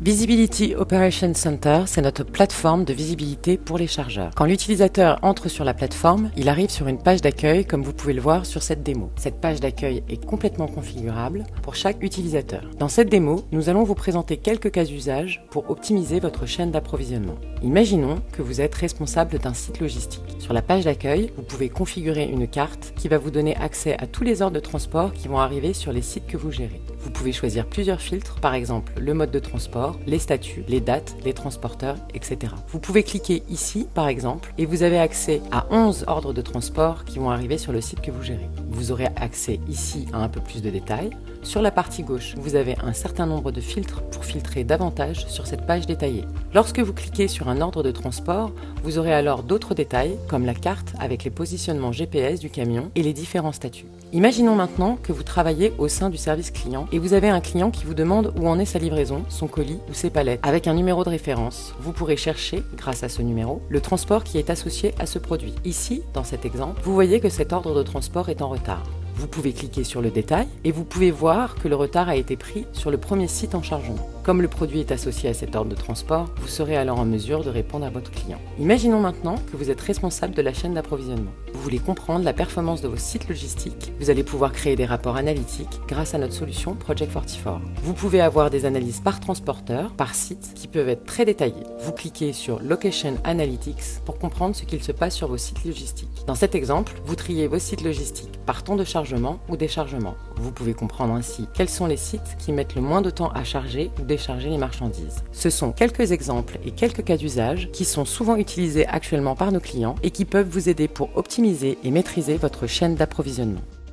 Visibility Operations Center, c'est notre plateforme de visibilité pour les chargeurs. Quand l'utilisateur entre sur la plateforme, il arrive sur une page d'accueil comme vous pouvez le voir sur cette démo. Cette page d'accueil est complètement configurable pour chaque utilisateur. Dans cette démo, nous allons vous présenter quelques cas d'usage pour optimiser votre chaîne d'approvisionnement. Imaginons que vous êtes responsable d'un site logistique. Sur la page d'accueil, vous pouvez configurer une carte qui va vous donner accès à tous les ordres de transport qui vont arriver sur les sites que vous gérez. Vous pouvez choisir plusieurs filtres, par exemple le mode de transport, les statuts, les dates, les transporteurs, etc. Vous pouvez cliquer ici, par exemple, et vous avez accès à 11 ordres de transport qui vont arriver sur le site que vous gérez. Vous aurez accès ici à un peu plus de détails. Sur la partie gauche, vous avez un certain nombre de filtres pour filtrer davantage sur cette page détaillée. Lorsque vous cliquez sur un ordre de transport, vous aurez alors d'autres détails comme la carte avec les positionnements GPS du camion et les différents statuts. Imaginons maintenant que vous travaillez au sein du service client et vous avez un client qui vous demande où en est sa livraison, son colis ou ses palettes. Avec un numéro de référence, vous pourrez chercher, grâce à ce numéro, le transport qui est associé à ce produit. Ici, dans cet exemple, vous voyez que cet ordre de transport est en retard. Vous pouvez cliquer sur le détail et vous pouvez voir que le retard a été pris sur le premier site en chargement. Comme le produit est associé à cet ordre de transport, vous serez alors en mesure de répondre à votre client. Imaginons maintenant que vous êtes responsable de la chaîne d'approvisionnement. Vous voulez comprendre la performance de vos sites logistiques. Vous allez pouvoir créer des rapports analytiques grâce à notre solution Project 44. Vous pouvez avoir des analyses par transporteur, par site, qui peuvent être très détaillées. Vous cliquez sur Location Analytics pour comprendre ce qu'il se passe sur vos sites logistiques. Dans cet exemple, vous triez vos sites logistiques par temps de chargement ou déchargement. Vous pouvez comprendre ainsi quels sont les sites qui mettent le moins de temps à charger ou décharger les marchandises. Ce sont quelques exemples et quelques cas d'usage qui sont souvent utilisés actuellement par nos clients et qui peuvent vous aider pour optimiser et maîtriser votre chaîne d'approvisionnement.